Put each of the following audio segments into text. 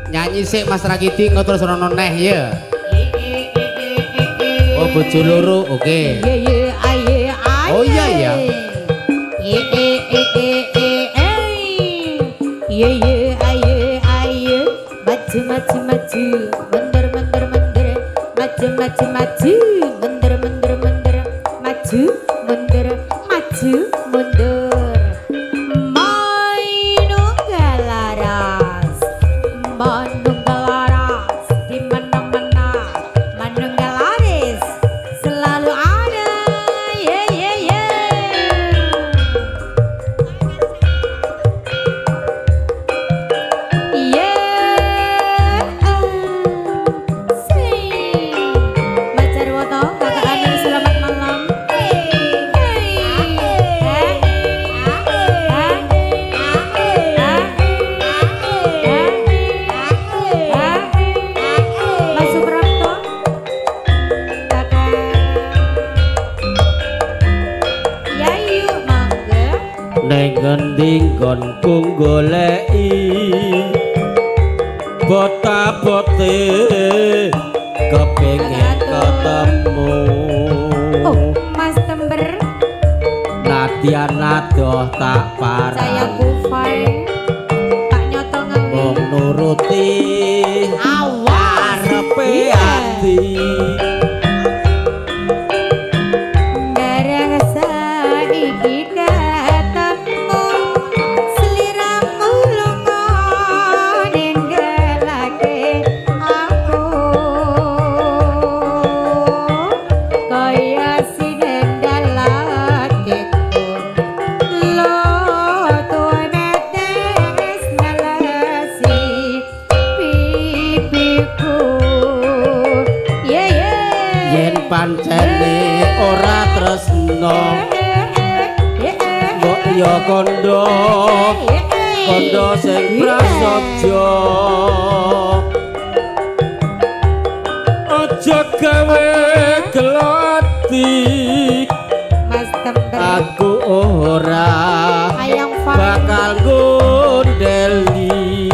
Nyanyi sik Mas Rakiti engko terus rono neh ya. Oh bojo loro, oke. Oh iya ya. Maju maju maju, mundur mundur mundur, maju maju maju, mundur mundur mundur, maju mundur maju mundur. Manunggal laras, manunggal laras, di mana-mana manunggal laris selalu ada. Ye ye ye. Ye. Mas Jarwoto, Kakak Ani, selamat malam. Mas Suprapto, Kakak Yayu, mangga. Neng ngendi nggonku goleki bota-bote kepengin ketemu. Oh, Mas Tember, Nadyan adoh tak saya parah Kufai, Pak Nyoto ngendi. mung nuruti arepe ati. Barang saiki ketemu sliramu lunga ninggalake aku kaya sinendal atiku lo tuwa netes nalasi pipiku ye ye Yen pancene ora tresno mbok ya kondo sing prasaja. Aja gawe gelati Mas Tember aku ora ayang bakal gondeli.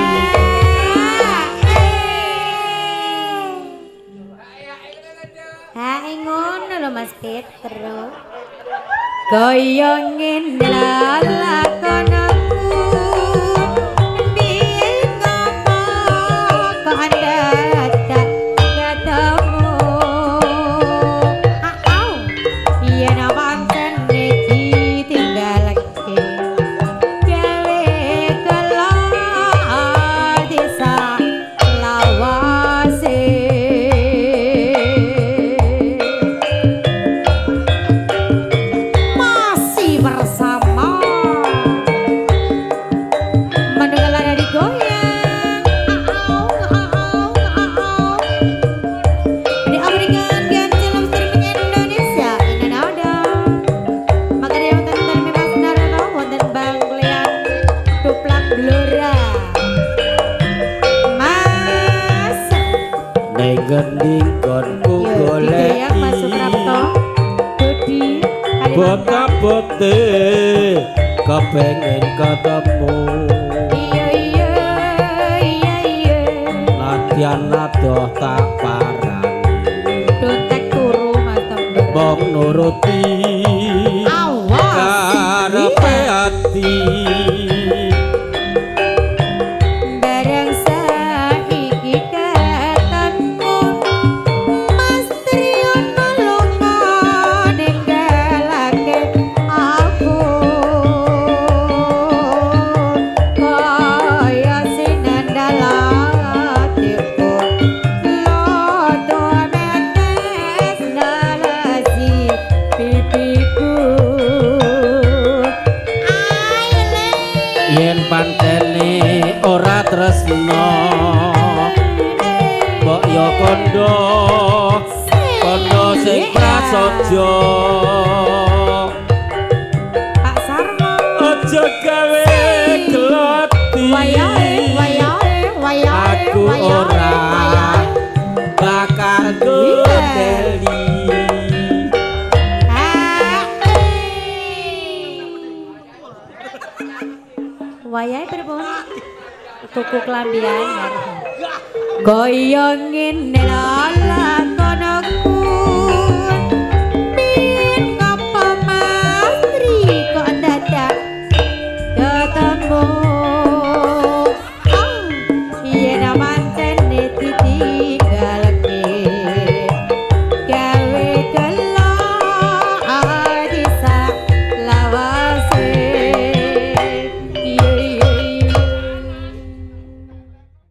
Hae ngono lho Mas Petro. Kaya ngene lakonanku biyen ngomong kok dadak ketemu. Au yen pancen ditinggalake gawe kala desa lawase. Masih bersama mendengar ada digoyang. Di Amerika dan film streaming Indonesia ini ada. Maka dia wonten dari Mas Narno wonten Bang Leang Duplang Blora. Mas Neng ngendi nggonku ya Mas Suprapto goleki Dodi Kalimantan. bota-bote kepengin ketemu. Iya iya iya iya. Nadyan adoh tak parani Dotek turu Mas Tember. mung nuruti Awas. karepe ati. Barang saiki ketemu Mas Triyono lunga ninggalake aku kaya sinendal atiku lodo netes nalasi pipiku. Yen pancene ora tresno mbok ya kondo sing prasaja. Pak Sarmo Aja gawe gelati aku ora bakal gondeli. Wayahe pripun? tuku klambi anyar. Kaya ngene lala kono